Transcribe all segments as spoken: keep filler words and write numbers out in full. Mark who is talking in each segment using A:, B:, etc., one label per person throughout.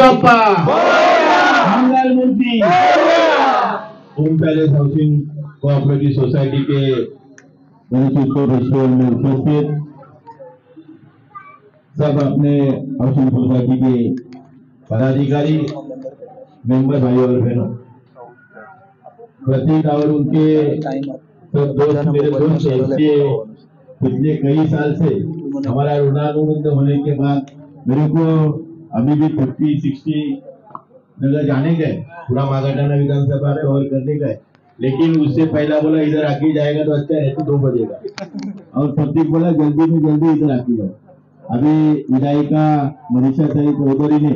A: बाप्पा, Mangalmurti. Om palace housing cooperative society के में उपस्थित सब अपने हाउसिंग सोसाइटी के पदाधिकारी, मेंबर भाई और बहनों, प्रतीक और उनके सब दोस्त मेरे दोस्त हैं। पिछले कई साल से हमारा ऋणानुबंध होने के बाद मेरे को अभी भी फिफ्टी सिक्सटी नगर जाने गए, पूरा मागाटाना विधानसभा में और करने गए, लेकिन उससे पहला बोला इधर आके जाएगा तो अच्छा है, तो दो बजेगा। और प्रतीक बोला जल्दी में जल्दी इधर आके जाओ। अभी विधायिका मनीषा सहित चौधरी ने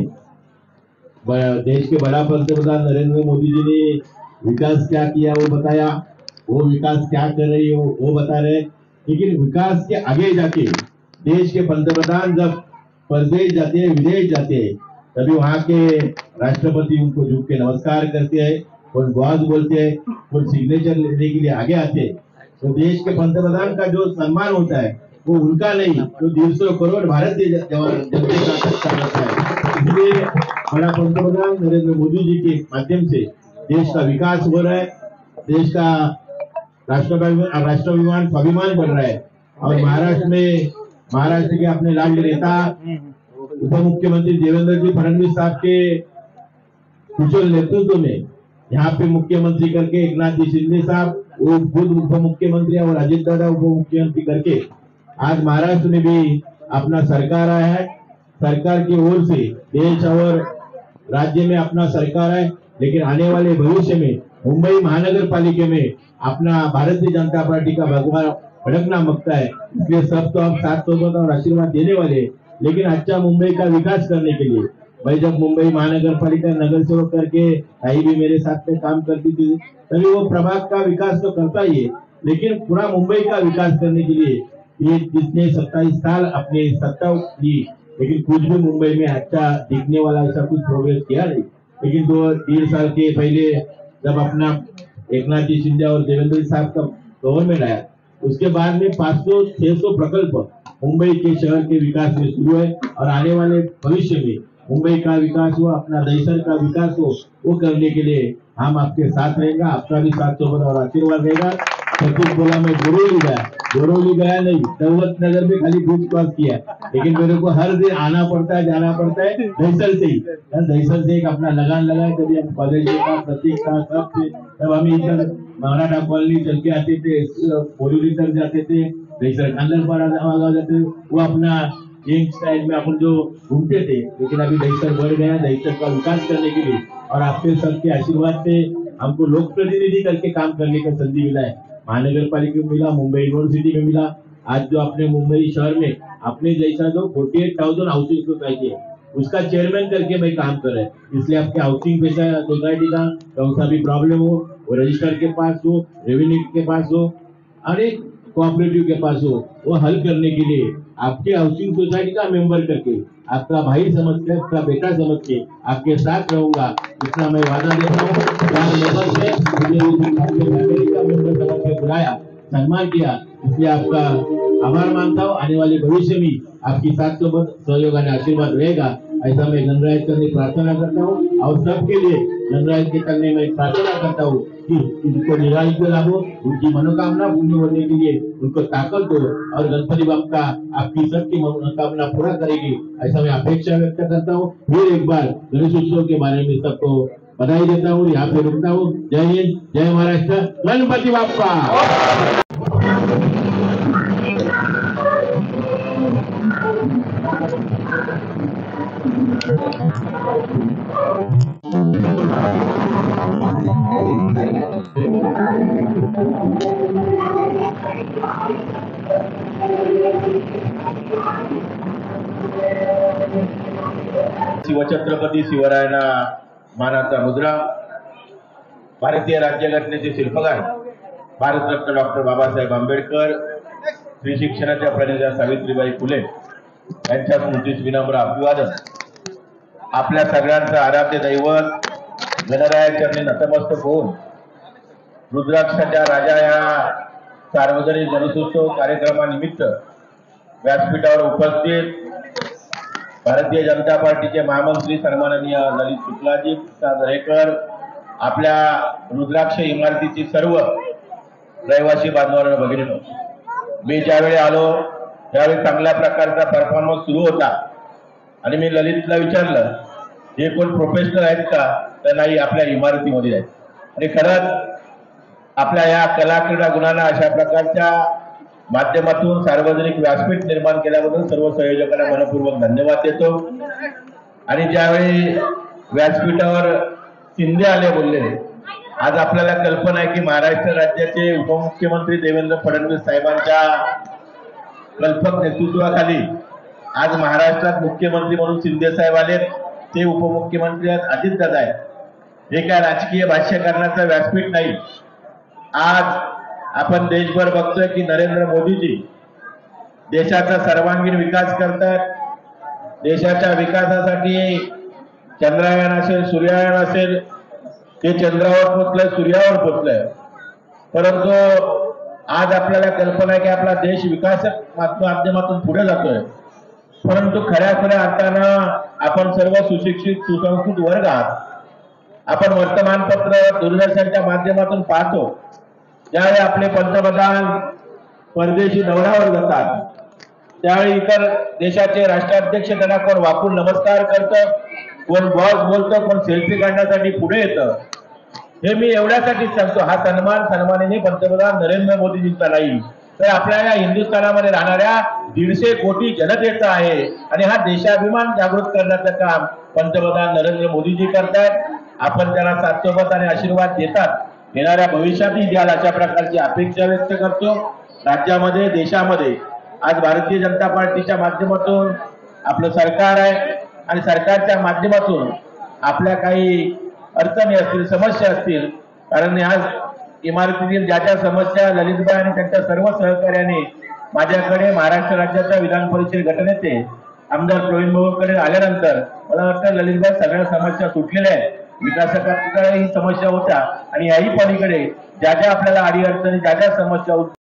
A: देश के बड़ा पंतप्रधान नरेंद्र मोदी जी ने विकास क्या किया वो बताया, वो विकास क्या कर रही हो वो बता रहे। लेकिन विकास के आगे जाके देश के पंतप्रधान जब परदेश जाते हैं, विदेश जाते हैं, तभी वहाँ के राष्ट्रपति उनको झुक के नमस्कार करते हैं, और बॉस बोलते हैं, और सिग्नेचर लेने के लिए आगे आते हैं। तो देश के पंतप्रधान का जो सम्मान होता है वो उनका नहीं, जो डेढ़ सौ करोड़ भारतीय जनता का सत्ता होता है। इसलिए बड़ा पंतप्रधान नरेंद्र मोदी जी के माध्यम से देश का विकास हो रहा है, देश का राष्ट्रभिमान राष्ट्राभिमान स्वाभिमान बढ़ रहा है। और महाराष्ट्र में महाराष्ट्र के अपने लाडले नेता उप मुख्यमंत्री देवेंद्र जी फडणवीस साहब के कुशल नेतृत्व में यहाँ पे मुख्यमंत्री करके एक नाथ जी शिंदे साहब वो खुद उप मुख्यमंत्री और अजित दादा उप मुख्यमंत्री करके आज महाराष्ट्र में भी अपना सरकार आया है। सरकार की ओर से देश और राज्य में अपना सरकार है, लेकिन आने वाले भविष्य में मुंबई महानगर पालिका में अपना भारतीय जनता पार्टी का भगवा भड़कना मकता है। इसलिए सब तो हम साथ सोबत और आशीर्वाद देने वाले, लेकिन अच्छा मुंबई का विकास करने के लिए भाई जब मुंबई महानगर पालिका नगर सेवक करके आई भी मेरे साथ में काम करती थी, तभी वो प्रभाग का विकास तो करता ही है, लेकिन पूरा मुंबई का विकास करने के लिए ये जिसने सत्ताईस साल अपने सत्ता ली, लेकिन कुछ भी मुंबई में अच्छा दिखने वाला ऐसा कुछ प्रोग्रेस किया नहीं। लेकिन दो डेढ़ साल के पहले जब अपना एक नाथ जी शिंदे और देवेंद्र साहब का गवर्नमेंट आया, उसके बाद में पाँच सौ छह सौ प्रकल्प मुंबई के शहर के विकास में शुरू है, और आने वाले भविष्य में मुंबई का विकास हो, अपना दहिसर का विकास हो, वो करने के लिए हम आपके साथ रहेगा, आपका भी साथ सोबत और आशीर्वाद रहेगा। प्रतीक बोला मैं बोरोली गया, बोरोली गया नहीं, दौलत नगर में खाली ब्रिज क्रॉस किया, लेकिन मेरे को हर दिन आना पड़ता है, जाना पड़ता है दहिसर से ही। दहिसर से एक अपना लगान लगाए, कभी हम कॉलेज का प्रतीक का सब थे, तब हम इधर मराठा कॉलोनी चल के आते थे, बोरोली तक जाते थे, दहिसर खानदान जाते, वो अपना यंग स्टाइल में अपन जो घूमते थे। लेकिन अभी दहिसर बढ़ गया, दहिसर का विकास करने के लिए और आपके सबके आशीर्वाद से हमको लोक प्रतिनिधि करके काम करने का संधि मिला है। महानगर पालिका में मिला, मुंबई यूनिवर्सिटी में मिला, आज जो अपने मुंबई शहर में अपने जैसा जो forty eight thousand housing society है उसका चेयरमैन करके मैं काम कर रहा है। इसलिए आपके हाउसिंग सोसाइटी का कौन सा भी प्रॉब्लम हो, वो रजिस्टर के पास हो, रेवेन्यू के पास हो, अरे कोऑपरेटिव के पास हो, वो हल करने के लिए आपके हाउसिंग सोसाइटी का मेंबर करके आपका भाई समझ के, आपका बेटा समझ के आपके साथ रहूंगा, इतना मैं वादा देता हूँ। बुलाया, सम्मान किया, इसलिए आपका आभार मानता हूँ। आने वाले भविष्य में आपकी साथ सोबत सहयोग और आशीर्वाद रहेगा, ऐसा मैं गणराज करने प्रार्थना करता हूँ। और सबके लिए गणराज के करने में प्रार्थना करता हूँ कि उनको निराश को लाभो, उनकी मनोकामना पूर्ण होने के लिए उनको ताकत दो, और गणपति बाप्पा आपकी सबकी मनोकामना पूरा करेगी, ऐसा मैं अपेक्षा व्यक्त करता हूँ। फिर एक बार गणेश उत्सव के बारे में सबको बधाई देता हूँ, यहाँ पे रुकता हूँ। जय हिंद, जय महाराष्ट्र, गणपति बाप्पा। शिवछत्रपती शिवरायांना मानाचा मुद्रा, भारतीय राज्यघटनेचे शिल्पकार भारतरत्न डॉक्टर बाबासाहेब आंबेडकर, स्त्री शिक्षणाच्या प्रणेत्या सावित्रीबाई फुले यांच्या स्मृतीस विनम्र अभिवादन। आपल्या सगळ्यांचं आराध्य दैवत गणरायाचरणी नतमस्तक होऊन रुद्राक्षाच्या राजा या सार्वजनिक गणेशोत्सव कार्यक्रमानिमित्त व्यासपीठावर उपस्थित भारतीय जनता पार्टीचे महामंत्री सन्माननीय ललित शुक्लाजी दरेकर, आपल्या रुद्राक्ष इमारतीची सर्व रहिवासी बांधवांना भगिनीनो, मी ज्यावेळी आलो त्यावेळी चांगल्या प्रकारचा परफॉर्मन्स सुरू होता आणि मी ललितला विचारलं हे कोण प्रोफेशनल आहेत का, तर नाही आपल्या इमारतीमध्ये आहेत. आणि खरंच आपल्या या कला क्रीडा गुणांना अशा प्रकारच्या माध्यमातून सार्वजनिक व्यासपीठ निर्माण केल्याबद्दल सर्व संयोजकांना मनपूर्वक धन्यवाद देतो. आणि ज्यावेळी व्यासपीठावर शिंदे आले बोललेले, आज आपल्याला कल्पना आहे की महाराष्ट्र राज्याचे उपमुख्यमंत्री देवेंद्र फडणवीस साहेबांच्या कल्पक नेतृत्वाखाली आज महाराष्ट्रात मुख्यमंत्री म्हणून शिंदे साहेब आले, ते उपमुख्यमंत्री आहेत अजितदादा आहेत. हे काय राजकीय भाष्य करण्याचं व्यासपीठ नाही. आज आपण देशभर बघतोय की नरेंद्र मोदीजी देशाचा सर्वांगीण विकास करतात. देशाच्या विकासासाठी चंद्रयान असेल, सूर्ययान असेल, ते चंद्रावर पोचलंय, सूर्यावर पोचलंय. परंतु आज आपल्याला कल्पना आहे की आपला देश विकास माध्यमातून पुढे जातोय. परंतु खऱ्या खऱ्या अर्थानं आपण सर्व सुशिक्षित सुसंस्कृत वर्ग आहात. आपण वर्तमानपत्र दूरदर्शनच्या माध्यमातून पाहतो, ज्यावेळी आपले पंतप्रधान परदेशी दौऱ्यावर जातात त्यावेळी इतर देशाचे राष्ट्राध्यक्ष त्यांना कोण वाकून नमस्कार करतं, कोण बॉस बोलतं, कोण सेल्फी काढण्यासाठी पुढे येतं. हे मी एवढ्यासाठीच सांगतो, हा सन्मान सन्माननीय पंतप्रधान नरेंद्र मोदीजींचा नाही, तर आपल्या या हिंदुस्थानामध्ये राहणाऱ्या दीडशे कोटी जनतेचा आहे. आणि हा देशाभिमान जागृत करण्याचं काम पंतप्रधान नरेंद्र मोदीजी करतात. आपण त्यांना साथसोबत आणि आशीर्वाद देतात, येणाऱ्या भविष्यातही द्याल अशा प्रकारची अपेक्षा व्यक्त करतो. राज्यामध्ये देशामध्ये आज भारतीय जनता पार्टीच्या माध्यमातून आपलं सरकार आहे आणि सरकारच्या माध्यमातून आपल्या काही अडचणी असतील, समस्या असतील, कारण आज इमारतीतील ज्या ज्या समस्या ललितबाई आणि त्यांच्या सर्व सहकार्याने माझ्याकडे महाराष्ट्र राज्याच्या विधान परिषद गटनेते आमदार प्रवीण भाऊकडे आल्यानंतर मला वाटतं ललितबाई सगळ्या समस्या सुटलेल्या आहेत. विकासाकडे ही समस्या होत्या आणि याही पलीकडे ज्या ज्या आपल्याला अडीअडचणी, ज्या ज्या समस्या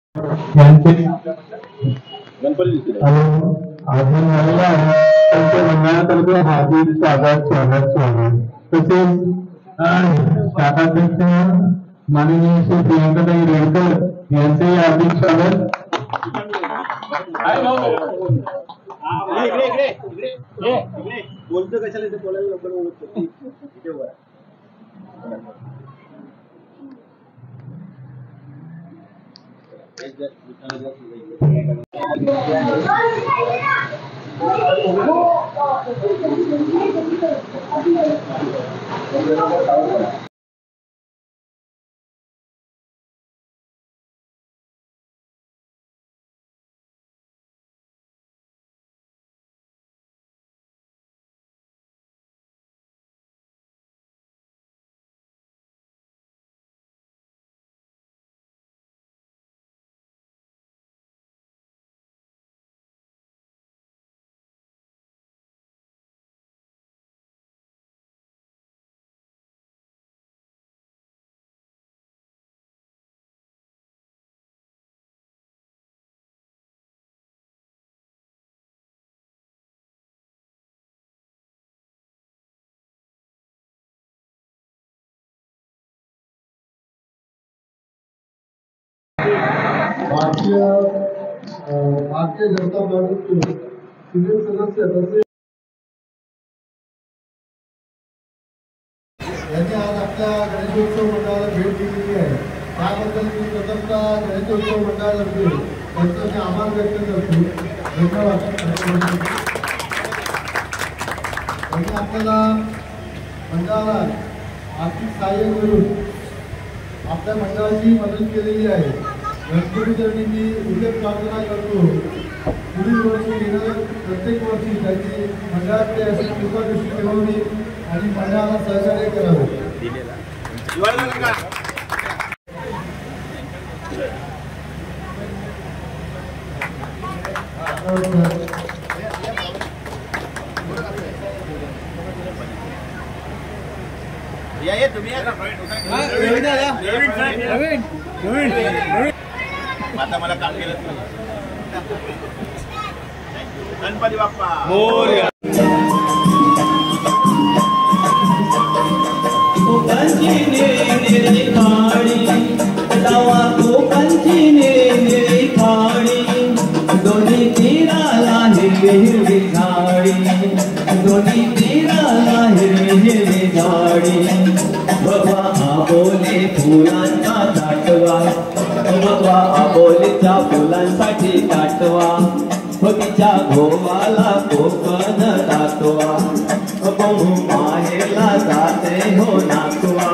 B: यांचे आगमन झालेलं आहे त्यांच्या मंडळातर्फे हार्दिक स्वागत स्वागत स्वागत तसेच शाखाध्यक्ष माननीय श्री प्रियंकाताई रेडकर यांचे हार्दिक स्वागत.
C: बोलतो कशाला ते बोलायला लवकर बोलतो इथे वर
B: भारतीय भारतीय जनता पार्टीचे सिनियर सदस्य तसे यांनी आज आपल्या गणेशोत्सव मंडळाला भेट दिलेली आहे. त्याबद्दल मी प्रथमतः गणेशोत्सव मंडळातर्फे त्यांचा मी आभार व्यक्त करतो. धन्यवाद. त्यांनी आपल्याला मंडळाला आर्थिक सहाय्य करून आपल्या मंडळाची मदत केलेली आहे. गणपती चरणी मी उल्लेख प्रार्थना करतो. पुढील वर्षी येणाऱ्या प्रत्येक वर्षी त्यांची मंडळातले अशी कृपा दृष्टी ठेवावी आणि मंडळाला सहकार्य करावे.
C: या ये तुम्ही या नवीन नवीन नवीन आता मला काम केलं. गणपती बाप्पा मोरया.
D: दोन्ही तीराला हिरवी हिरवी झाडी दोन्ही तीराला हिरवी हिरवी झाडी बघा आबोले फुलांचा दाटवा बघा आबोलीच्या फुलांसाठी दाटवा तिच्या घोवाला कोकण दाटवा बहू माहेला जाते हो नाचवा.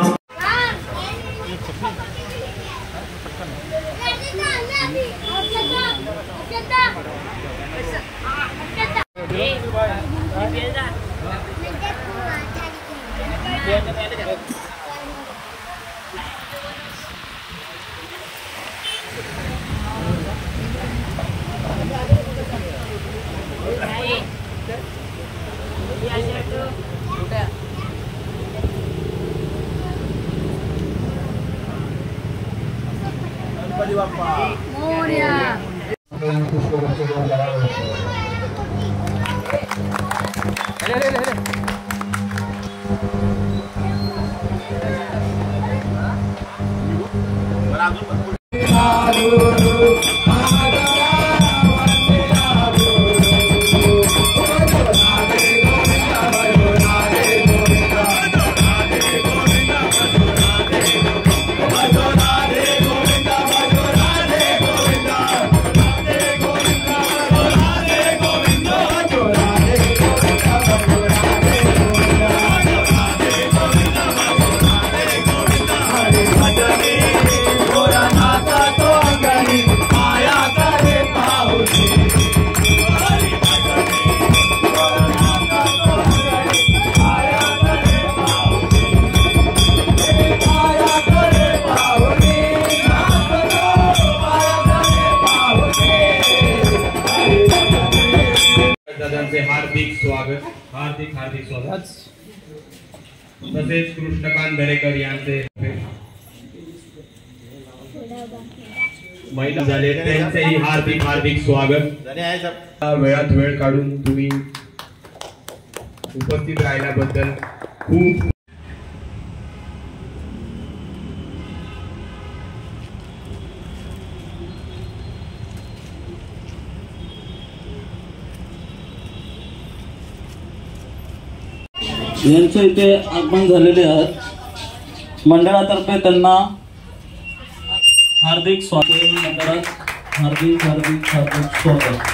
C: गणपती बाप्पा मोरया.
E: हार्दिक स्वागत हार्दिक हार्दिक स्वागत. तसेच कृष्णकांत दरेकर यांचे महिला झाले त्यांचेही हार्दिक हार्दिक स्वागत.
C: झाले आहे सब.
E: वेळात वेळ काढून तुम्ही उपस्थित राहिल्याबद्दल खूप
F: यांचं इथे आगमन झालेले आहेत. मंडळातर्फे त्यांना हार्दिक स्वागत. मंडळात हार्दिक हार्दिक हार्दिक स्वागत.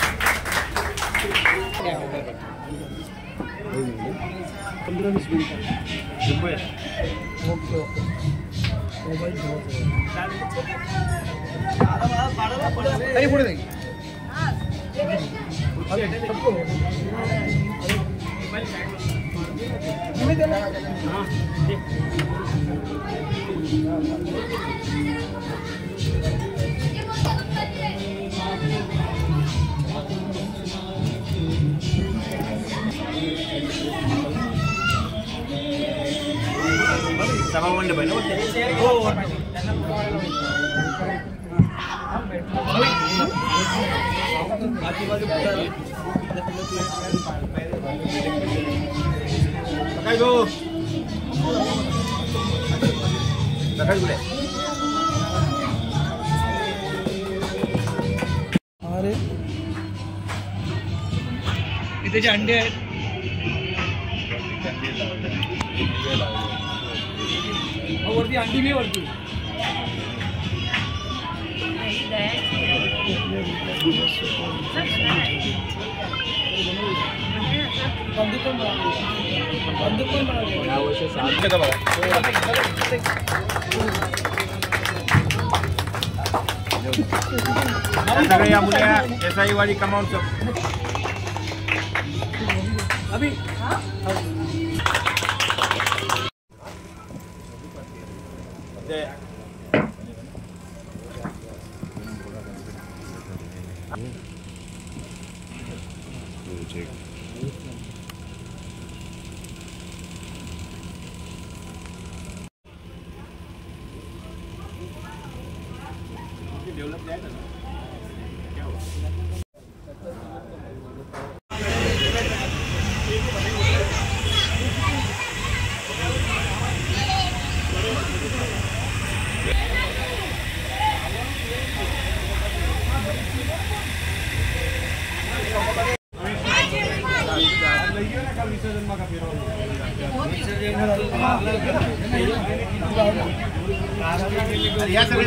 C: सभा मंडप आहे ना. हो काय गो सकाळी कुठे
G: अरे इथे जे अंडे आहेत वरती अंडी नाही वरती
C: सगळे या मुल्या एसआई वाली कमावून सब
G: अभी
C: डेवलप जाएगा ना क्या हुआ. या सगळे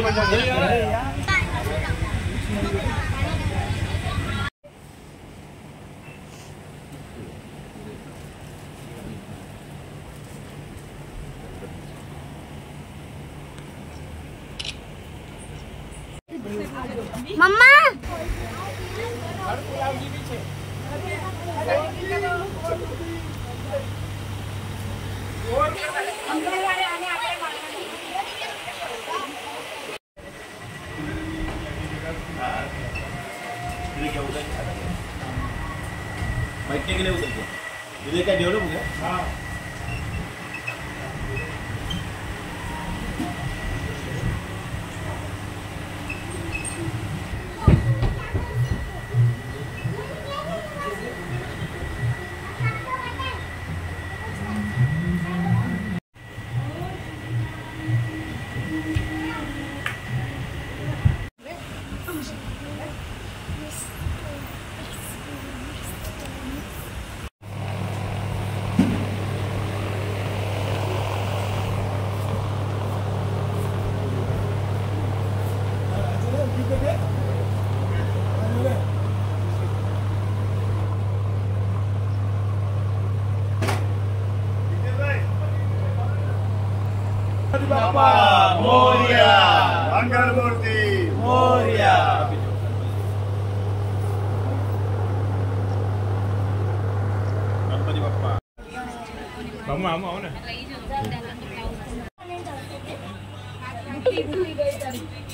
H: मम्मा
C: बैठने के लिए उतर के इधर क्या डेवलप हो गया. हाँ बाप्पा मोरया. मंगलमूर्ती मोरया. गणपती बाप्पा.
E: मामा मामा आओ ना.